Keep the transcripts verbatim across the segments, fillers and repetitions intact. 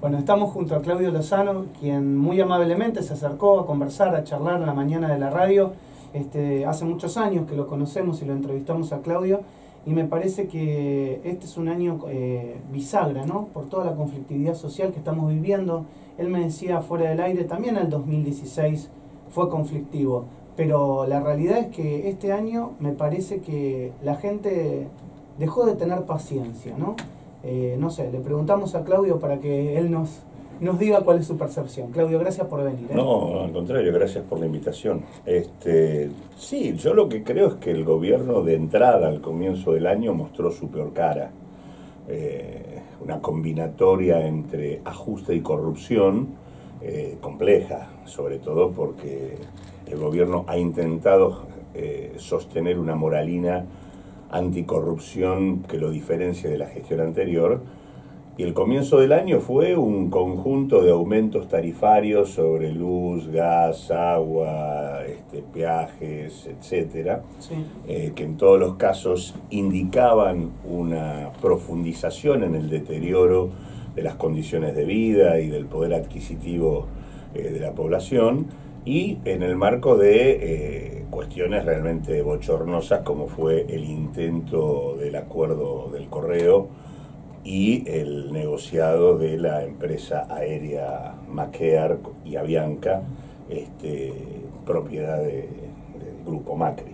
Bueno, estamos junto a Claudio Lozano, quien muy amablemente se acercó a conversar, a charlar en la mañana de la radio. Este, hace muchos años que lo conocemos y lo entrevistamos a Claudio, y me parece que este es un año eh, bisagra, ¿no? Por toda la conflictividad social que estamos viviendo. Él me decía fuera del aire, también el dos mil dieciséis fue conflictivo, pero la realidad es que este año me parece que la gente dejó de tener paciencia, ¿no? Eh, no sé, le preguntamos a Claudio para que él nos, nos diga cuál es su percepción. Claudio, gracias por venir, ¿eh? No, al contrario, gracias por la invitación. Este, sí, yo lo que creo es que el gobierno de entrada al comienzo del año mostró su peor cara. Eh, una combinatoria entre ajuste y corrupción eh, compleja, sobre todo porque el gobierno ha intentado eh, sostener una moralina anticorrupción que lo diferencia de la gestión anterior, y el comienzo del año fue un conjunto de aumentos tarifarios sobre luz, gas, agua, este, peajes, etcétera, Sí. eh, que en todos los casos indicaban una profundización en el deterioro de las condiciones de vida y del poder adquisitivo eh, de la población, y en el marco de eh, cuestiones realmente bochornosas como fue el intento del acuerdo del correo y el negociado de la empresa aérea Maquear y Avianca, este, propiedad de, del grupo Macri.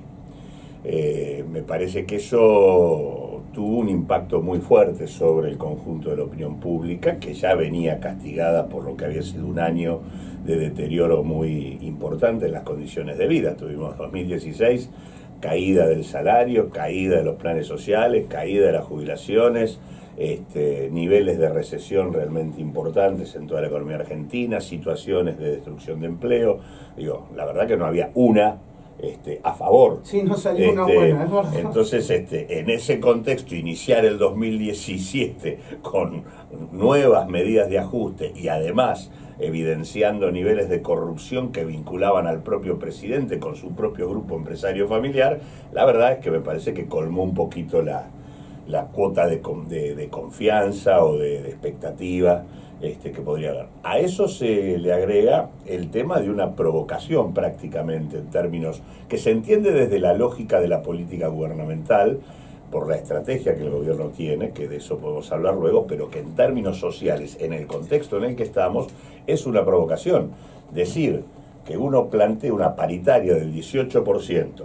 Eh, me parece que eso tuvo un impacto muy fuerte sobre el conjunto de la opinión pública, que ya venía castigada por lo que había sido un año de deterioro muy importante en las condiciones de vida. Tuvimos dos mil dieciséis, caída del salario, caída de los planes sociales, caída de las jubilaciones, este, niveles de recesión realmente importantes en toda la economía argentina, situaciones de destrucción de empleo. Digo, la verdad que no había una Este, a favor. Sí, no salió este, una buena, es verdad. Entonces, este, en ese contexto, iniciar el dos mil diecisiete con nuevas medidas de ajuste y además evidenciando niveles de corrupción que vinculaban al propio presidente con su propio grupo empresario familiar, la verdad es que me parece que colmó un poquito la, la cuota de, de, de confianza o de, de expectativa Este, que podría haber. A eso se le agrega el tema de una provocación prácticamente, en términos que se entiende desde la lógica de la política gubernamental, por la estrategia que el gobierno tiene, que de eso podemos hablar luego, pero que en términos sociales, en el contexto en el que estamos, es una provocación. Decir que uno plantee una paritaria del dieciocho por ciento,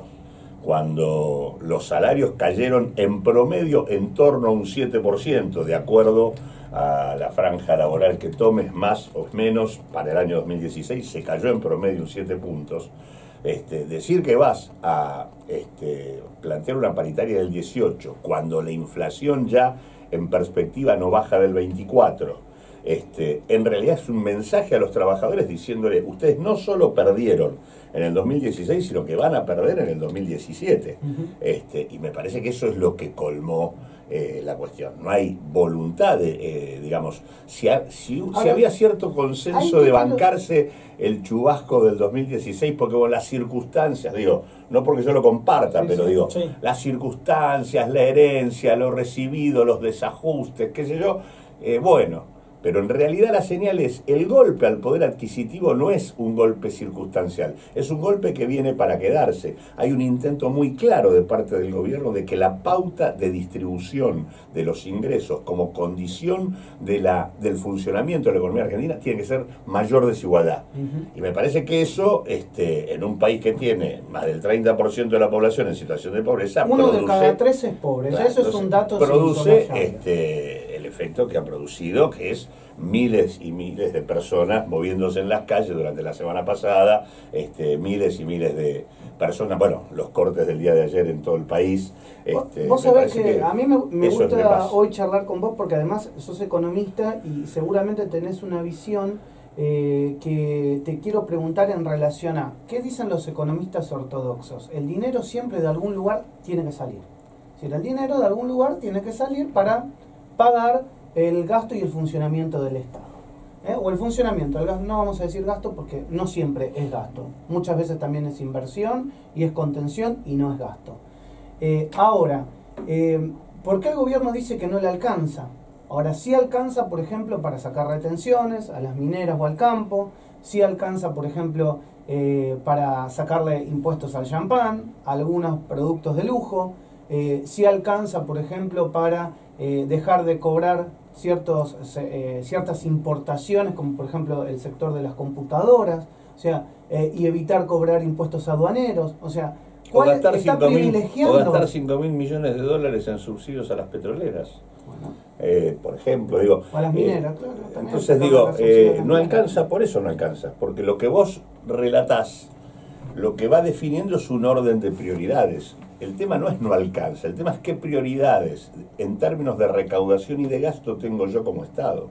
cuando los salarios cayeron en promedio en torno a un siete por ciento, de acuerdo a la franja laboral que tomes, más o menos, para el año dos mil dieciséis se cayó en promedio un siete puntos. Este, decir que vas a este, plantear una paritaria del dieciocho, cuando la inflación ya en perspectiva no baja del veinticuatro, este, en realidad es un mensaje a los trabajadores diciéndole, ustedes no solo perdieron en el dos mil dieciséis, sino que van a perder en el dos mil diecisiete. Uh-huh. este, y me parece que eso es lo que colmó eh, la cuestión. No hay voluntad de, eh, digamos, si, ha, si, Ahora, si había cierto consenso de bancarse el chubasco del dos mil dieciséis, porque bueno, las circunstancias, digo, no porque yo lo comparta, sí, pero sí, digo, sí. las circunstancias, la herencia, lo recibido, los desajustes, qué sé yo, eh, bueno. Pero en realidad la señal es, el golpe al poder adquisitivo no es un golpe circunstancial, es un golpe que viene para quedarse. Hay un intento muy claro de parte del gobierno de que la pauta de distribución de los ingresos como condición de la, del funcionamiento de la economía argentina tiene que ser mayor desigualdad. Uh-huh. Y me parece que eso, este, en un país que tiene más del treinta por ciento de la población en situación de pobreza, uno produce, de cada tres es pobre, claro, eso es un dato. Produce este, el efecto que ha producido, que es miles y miles de personas moviéndose en las calles durante la semana pasada, este, miles y miles de personas, bueno, los cortes del día de ayer en todo el país. Este, vos sabés que, que a mí me, me gusta hoy charlar con vos porque además sos economista y seguramente tenés una visión eh, que te quiero preguntar en relación a, ¿qué dicen los economistas ortodoxos? El dinero siempre de algún lugar tiene que salir. Si el dinero de algún lugar tiene que salir para pagar el gasto y el funcionamiento del Estado. ¿Eh? O el funcionamiento, el gasto, no vamos a decir gasto porque no siempre es gasto. Muchas veces también es inversión y es contención y no es gasto. Eh, ahora, eh, ¿por qué el gobierno dice que no le alcanza? Ahora, sí alcanza, por ejemplo, para sacar retenciones a las mineras o al campo, sí alcanza, por ejemplo, eh, para sacarle impuestos al champán, a algunos productos de lujo, eh, sí alcanza, por ejemplo, para eh, dejar de cobrar ciertos, eh, ciertas importaciones, como por ejemplo el sector de las computadoras, o sea, eh, y evitar cobrar impuestos aduaneros, o sea, O gastar, está cinco mil, privilegiando? o gastar cinco mil millones de dólares en subsidios a las petroleras. Bueno. Eh, por ejemplo, digo... O a las mineras, eh, claro. Entonces digo, eh, no alcanza, por eso no alcanza, porque lo que vos relatás, lo que va definiendo es un orden de prioridades. El tema no es no alcanza, el tema es qué prioridades en términos de recaudación y de gasto tengo yo como Estado.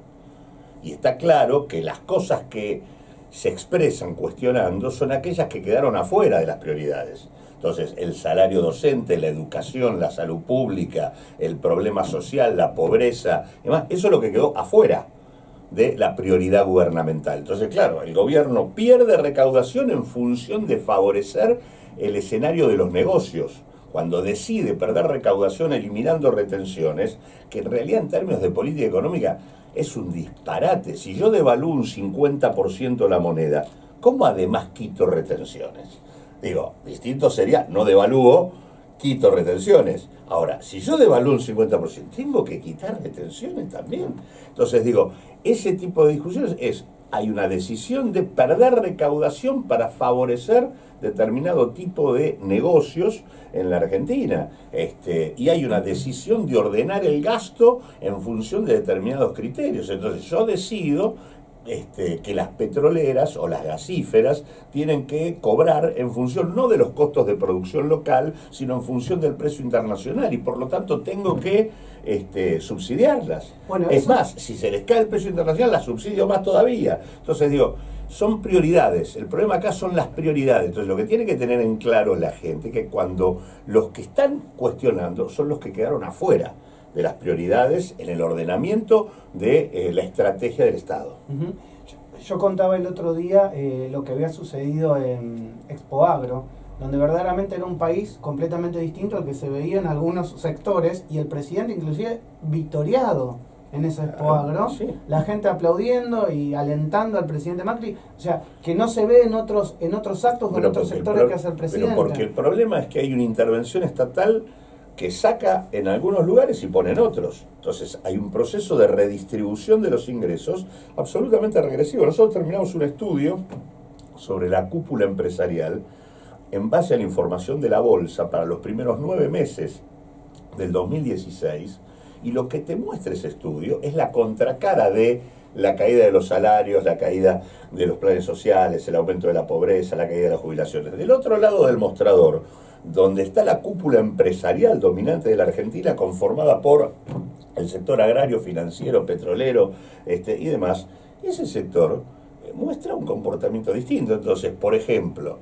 Y está claro que las cosas que se expresan cuestionando son aquellas que quedaron afuera de las prioridades. Entonces, el salario docente, la educación, la salud pública, el problema social, la pobreza, demás, eso es lo que quedó afuera de la prioridad gubernamental. Entonces, claro, el gobierno pierde recaudación en función de favorecer el escenario de los negocios. Cuando decide perder recaudación eliminando retenciones, que en realidad en términos de política económica es un disparate. Si yo devalúo un cincuenta por ciento la moneda, ¿cómo además quito retenciones? Digo, distinto sería, no devalúo, quito retenciones. Ahora, si yo devalúo un cincuenta por ciento, tengo que quitar retenciones también. Entonces digo, ese tipo de discusiones es, hay una decisión de perder recaudación para favorecer determinado tipo de negocios en la Argentina. Este, y hay una decisión de ordenar el gasto en función de determinados criterios. Entonces yo decido Este, que las petroleras o las gasíferas tienen que cobrar en función no de los costos de producción local, sino en función del precio internacional, y por lo tanto tengo que este, subsidiarlas. Bueno, es eso... más, si se les cae el precio internacional, las subsidio más todavía. Entonces digo, son prioridades. El problema acá son las prioridades. Entonces lo que tiene que tener en claro la gente es que cuando los que están cuestionando son los que quedaron afuera de las prioridades en el ordenamiento de eh, la estrategia del Estado. Uh-huh. yo, yo contaba el otro día eh, lo que había sucedido en Expo Agro, donde verdaderamente era un país completamente distinto al que se veía en algunos sectores, y el presidente inclusive victoriado en ese Expo Agro, sí. La gente aplaudiendo y alentando al presidente Macri, o sea, que no se ve en otros, en otros actos o en otros sectores pro, que hace el presidente. Pero porque el problema es que hay una intervención estatal que saca en algunos lugares y pone en otros. Entonces hay un proceso de redistribución de los ingresos absolutamente regresivo. Nosotros terminamos un estudio sobre la cúpula empresarial en base a la información de la bolsa para los primeros nueve meses del dos mil dieciséis, y lo que te muestra ese estudio es la contracara de la caída de los salarios, la caída de los planes sociales, el aumento de la pobreza, la caída de las jubilaciones. Del otro lado del mostrador, donde está la cúpula empresarial dominante de la Argentina, conformada por el sector agrario, financiero, petrolero este, y demás, ese sector eh, muestra un comportamiento distinto. Entonces, por ejemplo,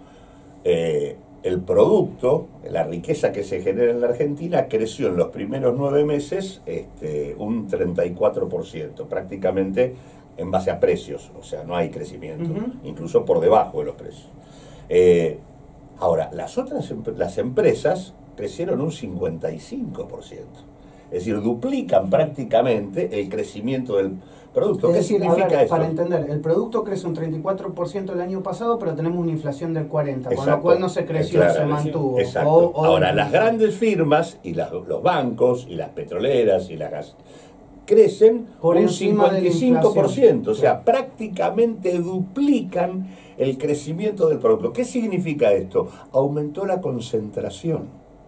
eh, el producto, la riqueza que se genera en la Argentina, creció en los primeros nueve meses este, un treinta y cuatro por ciento, prácticamente en base a precios, o sea, no hay crecimiento, uh-huh. incluso por debajo de los precios. Eh, Ahora, las otras las empresas crecieron un cincuenta y cinco por ciento. Es decir, duplican prácticamente el crecimiento del producto. Es ¿Qué decir, significa ver, eso? Para entender, el producto crece un treinta y cuatro por ciento el año pasado, pero tenemos una inflación del cuarenta por ciento, con lo cual no se creció, claro, se mantuvo. Exacto. O, o Ahora, las grandes firmas y las, los bancos y las petroleras y las gas crecen por un cincuenta y cinco por ciento, o sea, prácticamente duplican el crecimiento del producto. ¿Qué significa esto? Aumentó la concentración.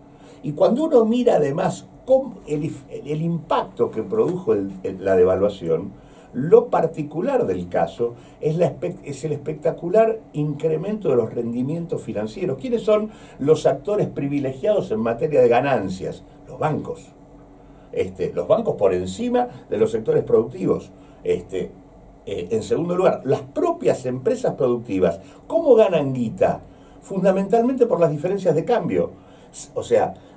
Y cuando uno mira además cómo el, el impacto que produjo el, el, la devaluación, lo particular del caso es, la, es el espectacular incremento de los rendimientos financieros. ¿Quiénes son los actores privilegiados en materia de ganancias? Los bancos. Este, los bancos por encima de los sectores productivos. Este, eh, en segundo lugar, las propias empresas productivas, ¿cómo ganan guita? Fundamentalmente por las diferencias de cambio. O sea,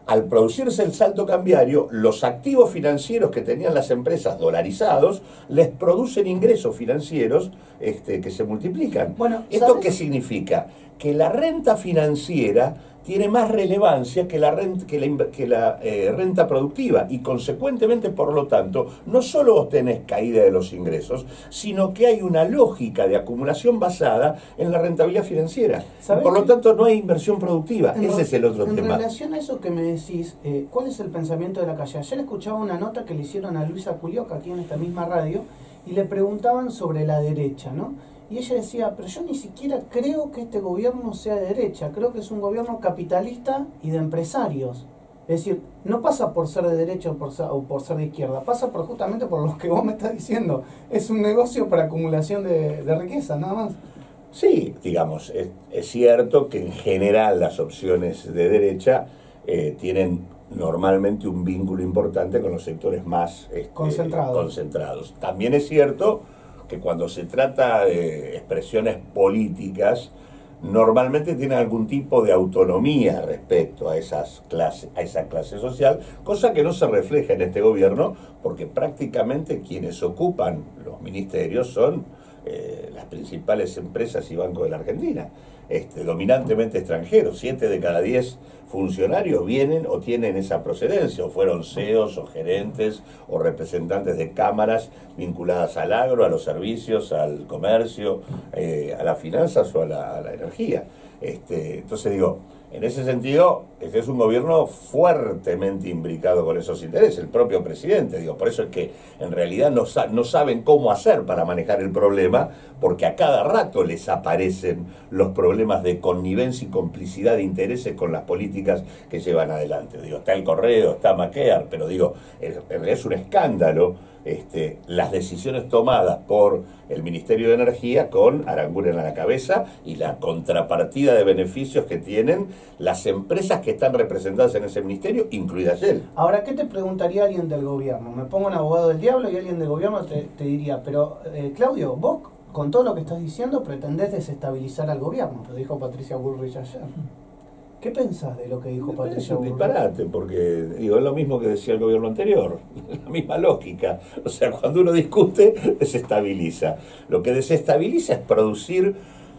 al producirse el salto cambiario, los activos financieros que tenían las empresas dolarizados les producen ingresos financieros este, que se multiplican. Bueno, ¿esto ¿sabes? qué significa? Que la renta financiera tiene más relevancia que la renta, que la, que la eh, renta productiva y consecuentemente, por lo tanto, no solo vos tenés caída de los ingresos, sino que hay una lógica de acumulación basada en la rentabilidad financiera. Y por lo tanto, no hay inversión productiva. En Ese es el otro en tema. En relación a eso que me decís, eh, ¿cuál es el pensamiento de la calle? Ayer escuchaba una nota que le hicieron a Luisa Culioca aquí en esta misma radio y le preguntaban sobre la derecha, ¿no? Y ella decía, pero yo ni siquiera creo que este gobierno sea de derecha, creo que es un gobierno capitalista y de empresarios. Es decir, no pasa por ser de derecha o por ser, o por ser de izquierda, pasa por justamente por lo que vos me estás diciendo. Es un negocio para acumulación de, de riqueza, nada más. Sí, digamos, es, es cierto que en general las opciones de derecha eh, tienen normalmente un vínculo importante con los sectores más este, concentrados. concentrados. También es cierto que cuando se trata de expresiones políticas, normalmente tienen algún tipo de autonomía respecto a esas clases, a esa clase social, cosa que no se refleja en este gobierno, porque prácticamente quienes ocupan los ministerios son eh, las principales empresas y bancos de la Argentina, este, dominantemente extranjeros. Siete de cada diez funcionarios vienen o tienen esa procedencia, o fueron C E Os o gerentes o representantes de cámaras vinculadas al agro, a los servicios, al comercio, eh, a las finanzas o a la, a la energía. Este, entonces digo, en ese sentido, este es un gobierno fuertemente imbricado con esos intereses, el propio presidente, digo, por eso es que en realidad no, sa no saben cómo hacer para manejar el problema, porque a cada rato les aparecen los problemas de connivencia y complicidad de intereses con las políticas que llevan adelante. Digo, está el Correo, está Maquear, pero digo, en realidad es un escándalo este, las decisiones tomadas por el Ministerio de Energía con Aranguren a la cabeza y la contrapartida de beneficios que tienen las empresas que están representadas en ese ministerio, incluida Shell. Ahora, ¿qué te preguntaría alguien del gobierno? Me pongo un abogado del diablo y alguien del gobierno te, te diría, pero eh, Claudio, vos con todo lo que estás diciendo pretendés desestabilizar al gobierno, lo dijo Patricia Bullrich ayer. ¿Qué pensás de lo que dijo Me Patricia parece un Bullrich? disparate, porque digo, es lo mismo que decía el gobierno anterior, la misma lógica. O sea, cuando uno discute, desestabiliza. Lo que desestabiliza es producir,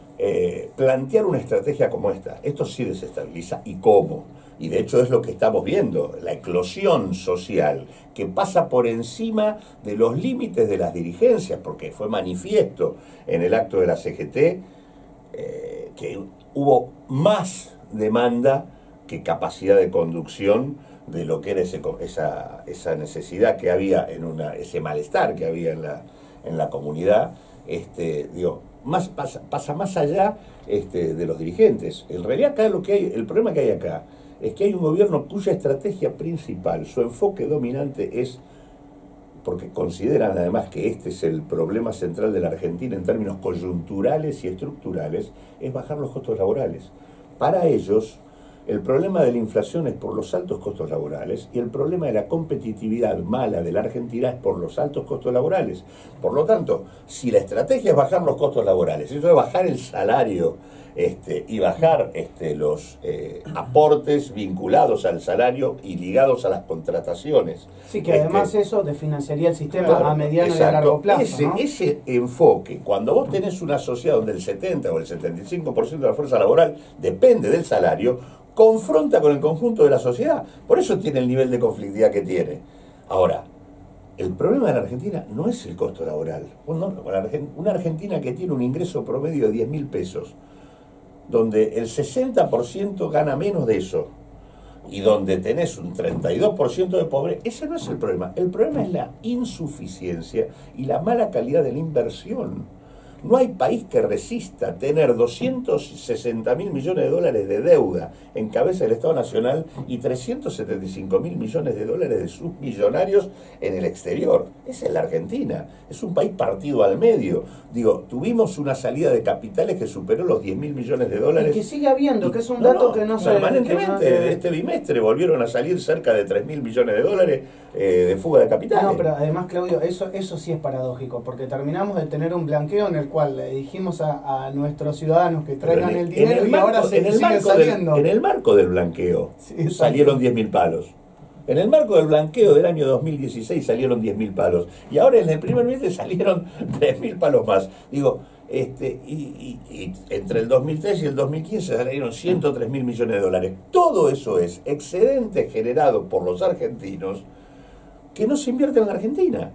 eh, plantear una estrategia como esta. Esto sí desestabiliza. ¿Y cómo? Y de hecho es lo que estamos viendo, la eclosión social que pasa por encima de los límites de las dirigencias, porque fue manifiesto en el acto de la C G T eh, que hubo más demanda que capacidad de conducción de lo que era ese, esa, esa necesidad que había en una, ese malestar que había en la, en la comunidad. Este, digo, más, pasa, pasa más allá este, de los dirigentes. En realidad acá lo que hay, el problema que hay acá es que hay un gobierno cuya estrategia principal, su enfoque dominante es, porque consideran además que este es el problema central de la Argentina en términos coyunturales y estructurales, es bajar los costos laborales. Para ellos, el problema de la inflación es por los altos costos laborales y el problema de la competitividad mala de la Argentina es por los altos costos laborales. Por lo tanto, si la estrategia es bajar los costos laborales, eso es bajar el salario este, y bajar este, los eh, aportes vinculados al salario y ligados a las contrataciones. Sí, que este, además eso desfinanciaría el sistema claro, a mediano exacto. y a largo plazo, Ese, ¿no? ese enfoque, cuando vos tenés una sociedad donde el setenta o el setenta y cinco por ciento de la fuerza laboral depende del salario, confronta con el conjunto de la sociedad. Por eso tiene el nivel de conflictividad que tiene. Ahora, el problema de la Argentina no es el costo laboral. Una Argentina que tiene un ingreso promedio de diez mil pesos, donde el sesenta por ciento gana menos de eso, y donde tenés un treinta y dos por ciento de pobreza, ese no es el problema. El problema es la insuficiencia y la mala calidad de la inversión. No hay país que resista tener doscientos sesenta mil millones de dólares de deuda en cabeza del Estado Nacional y trescientos setenta y cinco mil millones de dólares de submillonarios en el exterior. Esa es la Argentina. Es un país partido al medio. Digo, tuvimos una salida de capitales que superó los diez mil millones de dólares. Y que sigue habiendo, que es un no, dato no, que no se... permanentemente, que no, eh, este bimestre volvieron a salir cerca de tres mil millones de dólares eh, de fuga de capitales. No, pero además, Claudio, eso, eso sí es paradójico, porque terminamos de tener un blanqueo en el tal cual. Le dijimos a, a nuestros ciudadanos que traigan en el dinero el y marco, ahora se en el sigue marco saliendo. Del, en el marco del blanqueo Sí, salieron diez mil palos. En el marco del blanqueo del año dos mil dieciséis salieron diez mil palos. Y ahora en el primer mes salieron tres mil palos más. Digo, este, y, y, y entre el dos mil tres y el dos mil quince salieron ciento tres mil millones de dólares. Todo eso es excedente generado por los argentinos que no se invierte en la Argentina.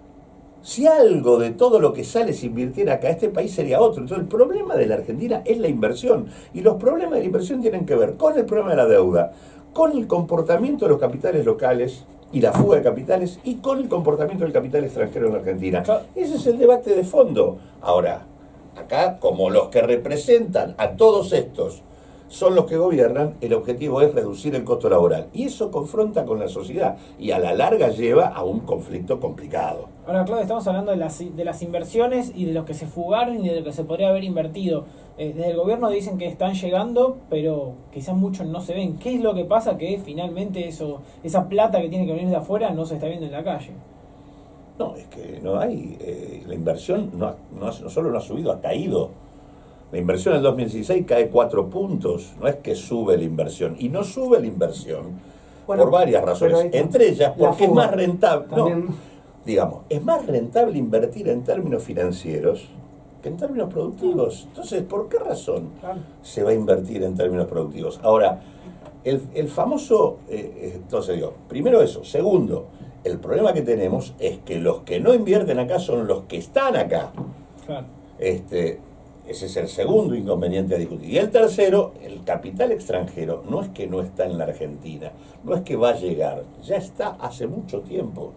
Si algo de todo lo que sale se invirtiera acá, este país sería otro. Entonces el problema de la Argentina es la inversión. Y los problemas de la inversión tienen que ver con el problema de la deuda, con el comportamiento de los capitales locales y la fuga de capitales, y con el comportamiento del capital extranjero en la Argentina. Ese es el debate de fondo. Ahora, acá, como los que representan a todos estos son los que gobiernan, el objetivo es reducir el costo laboral. Y eso confronta con la sociedad y a la larga lleva a un conflicto complicado. Ahora, Claudio, estamos hablando de las, de las inversiones y de los que se fugaron y de lo que se podría haber invertido. Eh, desde el gobierno dicen que están llegando, pero quizás muchos no se ven. ¿Qué es lo que pasa? Que finalmente eso, esa plata que tiene que venir de afuera no se está viendo en la calle. No, es que no hay, eh, la inversión no, no, no solo no ha subido, ha caído. La inversión en el dos mil dieciséis cae cuatro puntos, no es que sube la inversión, y no sube la inversión bueno, por varias razones, entre ellas porque es más rentable, no, digamos, es más rentable invertir en términos financieros que en términos productivos. Entonces, ¿por qué razón se va a invertir en términos productivos? Ahora, el, el famoso, eh, entonces digo, primero eso, segundo, el problema que tenemos es que los que no invierten acá son los que están acá. Claro. Este, ese es el segundo inconveniente a discutir. Y el tercero, el capital extranjero no es que no está en la Argentina, no es que va a llegar, ya está hace mucho tiempo.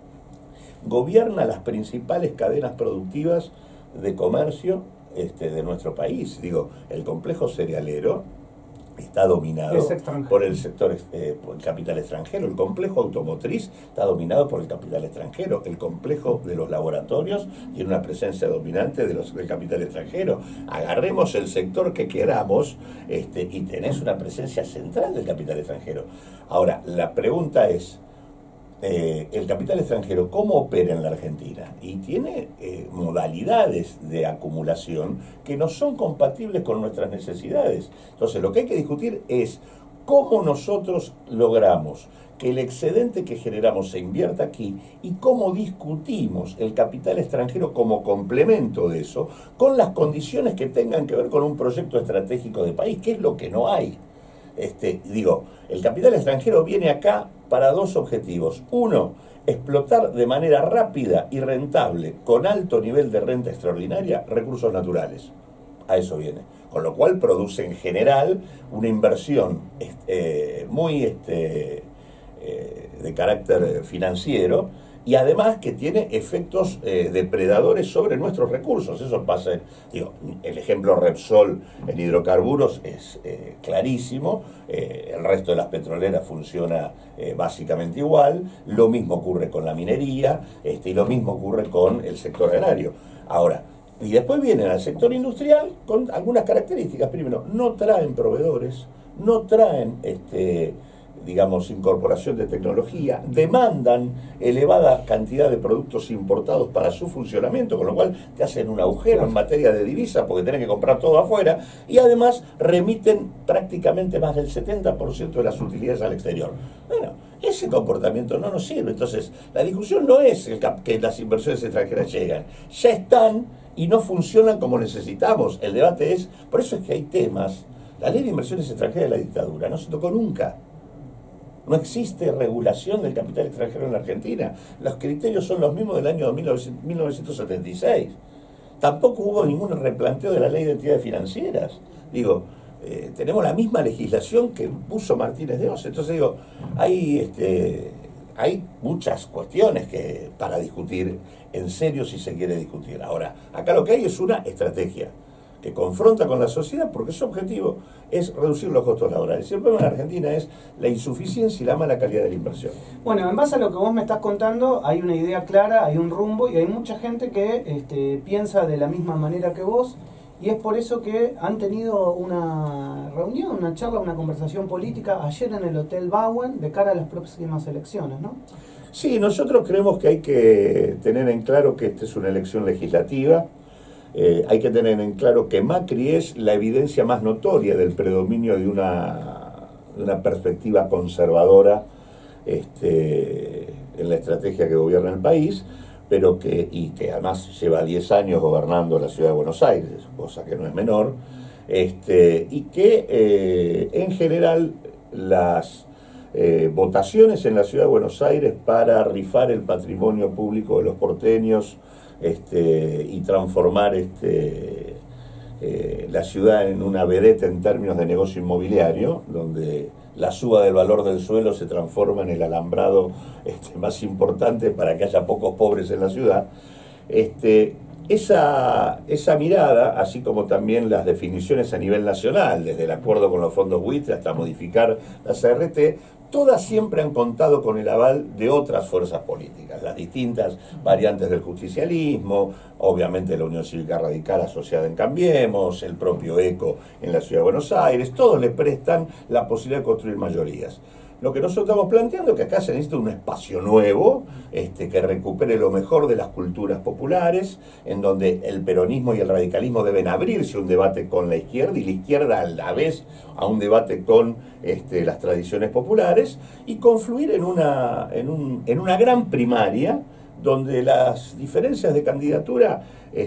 Gobierna las principales cadenas productivas de comercio este, de nuestro país. Digo, el complejo cerealero está dominado por el sector, eh, por el capital extranjero. El complejo automotriz está dominado por el capital extranjero. El complejo de los laboratorios tiene una presencia dominante de los, del capital extranjero. Agarremos el sector que queramos este, y tenés una presencia central del capital extranjero. Ahora, la pregunta es, Eh, el capital extranjero, ¿cómo opera en la Argentina? Y tiene eh, modalidades de acumulación que no son compatibles con nuestras necesidades. Entonces, lo que hay que discutir es cómo nosotros logramos que el excedente que generamos se invierta aquí y cómo discutimos el capital extranjero como complemento de eso, con las condiciones que tengan que ver con un proyecto estratégico de país, que es lo que no hay. Este, digo, el capital extranjero viene acá para dos objetivos. Uno, explotar de manera rápida y rentable, con alto nivel de renta extraordinaria, recursos naturales. A eso viene. Con lo cual produce en general una inversión este, muy este, eh, de carácter financiero, y además que tiene efectos eh, depredadores sobre nuestros recursos. Eso pasa, en, digo, el ejemplo Repsol en hidrocarburos es eh, clarísimo, eh, el resto de las petroleras funciona eh, básicamente igual, lo mismo ocurre con la minería, este, y lo mismo ocurre con el sector agrario. Ahora, y después vienen al sector industrial con algunas características. Primero, no traen proveedores, no traen este, digamos, incorporación de tecnología, demandan elevada cantidad de productos importados para su funcionamiento, con lo cual te hacen un agujero en materia de divisas porque tenés que comprar todo afuera, y además remiten prácticamente más del setenta por ciento de las utilidades al exterior. Bueno, ese comportamiento no nos sirve. Entonces, la discusión no es el que las inversiones extranjeras llegan, ya están y no funcionan como necesitamos. El debate es, por eso es que hay temas, la ley de inversiones extranjeras de la dictadura no se tocó nunca. No existe regulación del capital extranjero en la Argentina. Los criterios son los mismos del año mil novecientos setenta y seis. Tampoco hubo ningún replanteo de la ley de entidades financieras. Digo, eh, tenemos la misma legislación que puso Martínez de Oz. Entonces digo, hay, este, hay muchas cuestiones que para discutir en serio si se quiere discutir. Ahora, acá lo que hay es una estrategia que confronta con la sociedad porque su objetivo es reducir los costos laborales. Y el problema en Argentina es la insuficiencia y la mala calidad de la inversión. Bueno, en base a lo que vos me estás contando, hay una idea clara, hay un rumbo y hay mucha gente que este, piensa de la misma manera que vos, y es por eso que han tenido una reunión, una charla, una conversación política ayer en el Hotel Bauen de cara a las próximas elecciones, ¿no? Sí, nosotros creemos que hay que tener en claro que esta es una elección legislativa. eh, hay que tener en claro que Macri es la evidencia más notoria del predominio de una, de una perspectiva conservadora este, en la estrategia que gobierna el país, pero que, y que además lleva diez años gobernando la ciudad de Buenos Aires, cosa que no es menor, este, y que eh, en general las eh, votaciones en la ciudad de Buenos Aires para rifar el patrimonio público de los porteños este, y transformar este, eh, la ciudad en una vedette en términos de negocio inmobiliario, donde la suba del valor del suelo se transforma en el alambrado este, más importante para que haya pocos pobres en la ciudad. Este, esa, esa mirada, así como también las definiciones a nivel nacional, desde el acuerdo con los fondos buitre hasta modificar la C R T, todas siempre han contado con el aval de otras fuerzas políticas, las distintas variantes del justicialismo, obviamente la Unión Cívica Radical asociada en Cambiemos, el propio ECO en la Ciudad de Buenos Aires, todos le prestan la posibilidad de construir mayorías. Lo que nosotros estamos planteando es que acá se necesita un espacio nuevo, este, que recupere lo mejor de las culturas populares, en donde el peronismo y el radicalismo deben abrirse a un debate con la izquierda y la izquierda a la vez a un debate con este, las tradiciones populares, y confluir en una, en un, en una gran primaria donde las diferencias de candidatura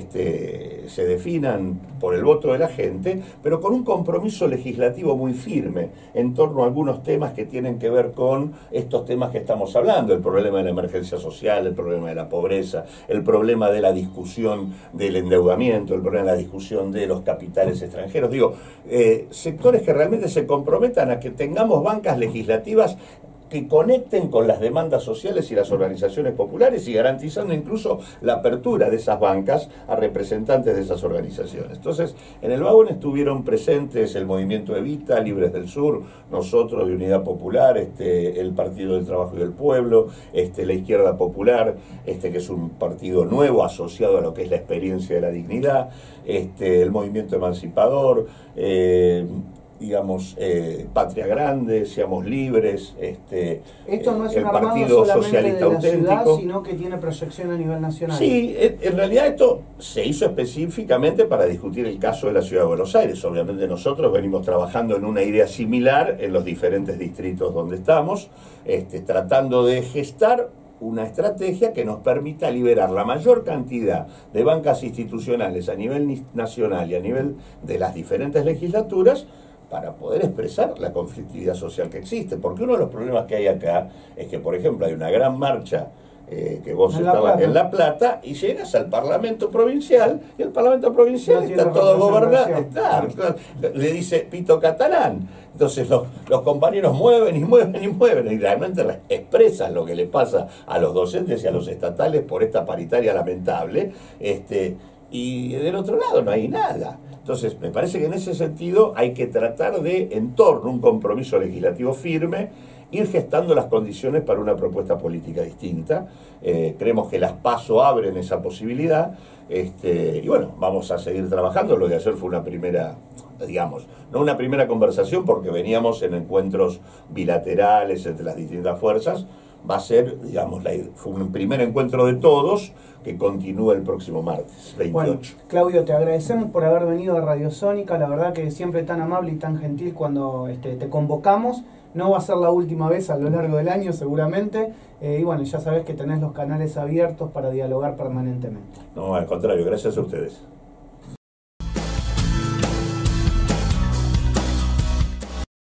este, se definan por el voto de la gente, pero con un compromiso legislativo muy firme en torno a algunos temas que tienen que ver con estos temas que estamos hablando, el problema de la emergencia social, el problema de la pobreza, el problema de la discusión del endeudamiento, el problema de la discusión de los capitales extranjeros. Digo, eh, sectores que realmente se comprometan a que tengamos bancas legislativas que conecten con las demandas sociales y las organizaciones populares, y garantizando incluso la apertura de esas bancas a representantes de esas organizaciones. Entonces, en el vagón estuvieron presentes el Movimiento Evita, Libres del Sur, nosotros de Unidad Popular, este, el Partido del Trabajo y del Pueblo, este, la Izquierda Popular, este, que es un partido nuevo asociado a lo que es la experiencia de la dignidad, este, el Movimiento Emancipador, eh, digamos, eh, Patria Grande, Seamos Libres, este, esto no es el un armado Partido solamente Socialista de la ciudad, Auténtico, sino que tiene proyección a nivel nacional. Sí, en realidad esto se hizo específicamente para discutir el caso de la Ciudad de Buenos Aires. Obviamente nosotros venimos trabajando en una idea similar en los diferentes distritos donde estamos, este, tratando de gestar una estrategia que nos permita liberar la mayor cantidad de bancas institucionales a nivel nacional y a nivel de las diferentes legislaturas, para poder expresar la conflictividad social que existe. Porque uno de los problemas que hay acá es que, por ejemplo, hay una gran marcha eh, que vos en estabas La en La Plata y llegas al Parlamento Provincial y el Parlamento Provincial no está todo gobernado. Está, le dice Pito Catalán. Entonces los, los compañeros mueven y mueven y mueven y realmente expresan lo que le pasa a los docentes y a los estatales por esta paritaria lamentable. Este, y del otro lado no hay nada. Entonces, me parece que en ese sentido hay que tratar de, en torno a un compromiso legislativo firme, ir gestando las condiciones para una propuesta política distinta. Eh, creemos que las PASO abren esa posibilidad, este, y bueno, vamos a seguir trabajando. Lo de ayer fue una primera, digamos, no una primera conversación porque veníamos en encuentros bilaterales entre las distintas fuerzas. Va a ser, digamos, la, fue un primer encuentro de todos que continúa el próximo martes, veintiocho. Bueno, Claudio, te agradecemos por haber venido a Radio Sónica, la verdad que siempre tan amable y tan gentil cuando este, te convocamos. No va a ser la última vez a lo largo del año seguramente, eh, y bueno, ya sabes que tenés los canales abiertos para dialogar permanentemente. No, al contrario, gracias a ustedes.